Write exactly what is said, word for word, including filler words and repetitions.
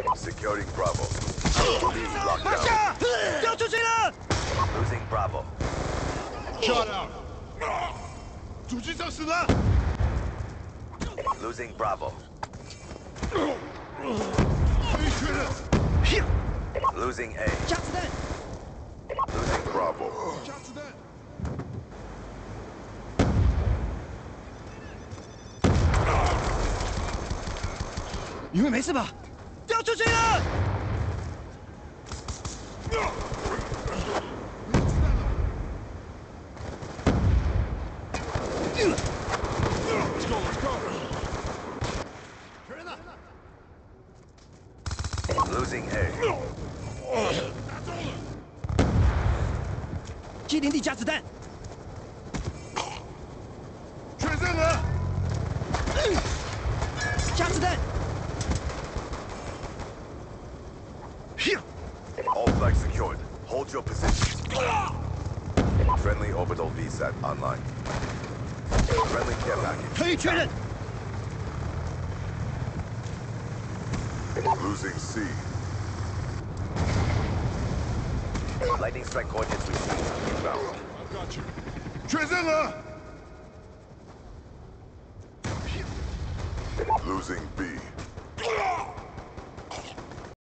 Securing Bravo. B locked 马 down. 上，掉出去了。 Losing Bravo. Shot out. 主机上死了。 Losing Bravo. 可以确认。 Losing A. 加子弹， Losing Bravo. 加子弹。 你们没事吧？掉出去了。 Let's go, let's go. 确认了。 Losing A. 打中了。 机林地加子弹， 确认了。 加子弹。 All flags secured. Hold your position. Friendly orbital V SAT online. Friendly care package. 可以确认。 Losing C. Lightning strike coordinates received. Inbound. I got you. 确认了。 Losing B.